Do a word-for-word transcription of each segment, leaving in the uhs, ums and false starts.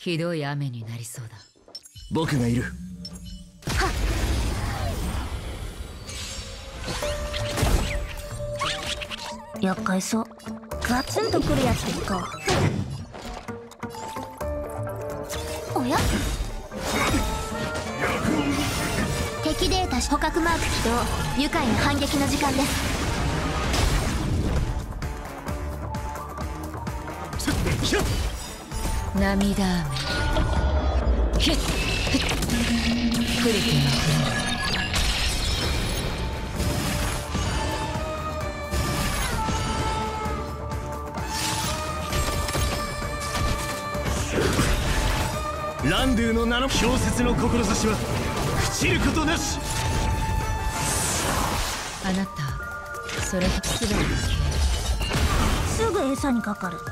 ひどい雨になりそうだ。 僕がいる。 はっ。厄介そう。ガツンとくるやつでいこう。おや、敵データ捕獲マーク起動。愉快な反撃の時間です。 涙雨ヒッヒックリティのランドゥの名の氷雪の志は朽ちることなし。 あなたそれすべてすぐ餌にかかる。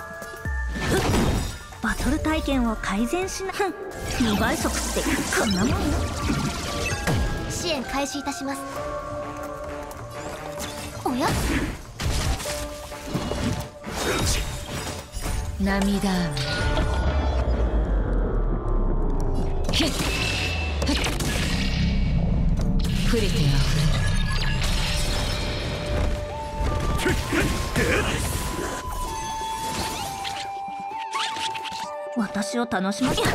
バトル体験を改善しな。にばい速ってこんなもんよ。支援開始いたします。おや、 涙雨ヒッヒックリティ私を楽しませ。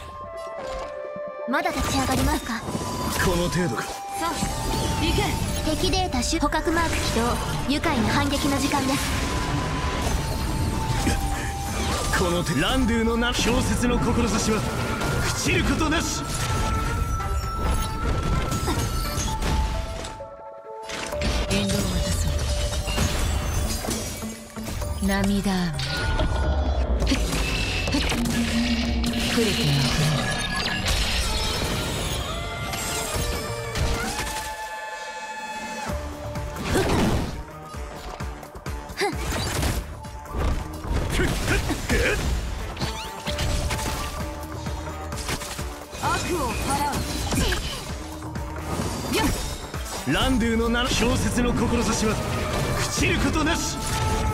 まだ立ち上がりますか。 この程度か。 さあ行け。 敵データ種捕獲マーク起動。愉快な反撃の時間です。 この手ランドゥの名氷雪の志は朽ちることなし。 援導を渡そう。涙雨クリティ悪を払う。 ランドゥの名の氷雪の志は朽ちることなし。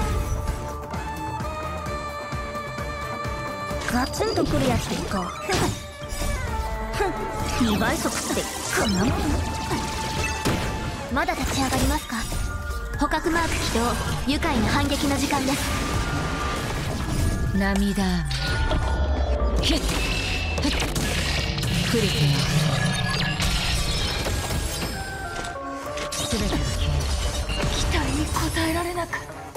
ガツンとくるやつでいこう。にばい速ってこんなもん。まだ立ち上がりますか。捕獲マーク起動。愉快な反撃の時間です。 涙雨ヒッヒックリティすべてが消え期待に応えられなかった。